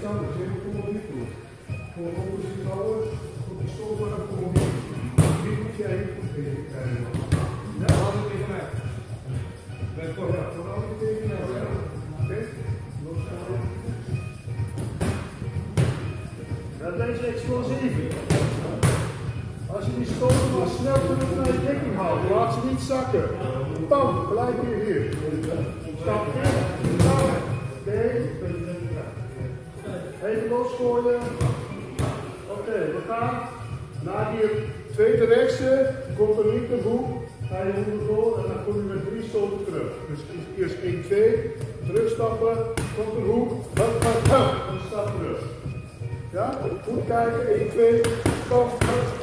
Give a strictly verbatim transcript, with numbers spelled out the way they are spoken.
anders, hè? Kom maar niet goed. Kom op de houden, op de stoel, maar dan kom op niet. Dit moet jij niet goed tegen. Ja, dat is tegen mij. Ben voor jou. Dat hou ik tegen jou. Oké? Dat is explosief. Als je die stoel maar snel terug naar je dekking houdt, laat ze niet zakken. Pam, gelijk weer hier. Stap in, stap. Oké. Even losgooien. Oké, okay, we gaan naar die tweede rechtse, komt er niet de hoek, ga je onderdoor en dan kom je met drie stoten terug. Dus eerst één, twee, terugstappen, komt de hoek, hup, hup, hup, en stap terug. Ja, goed kijken, één, twee, stap,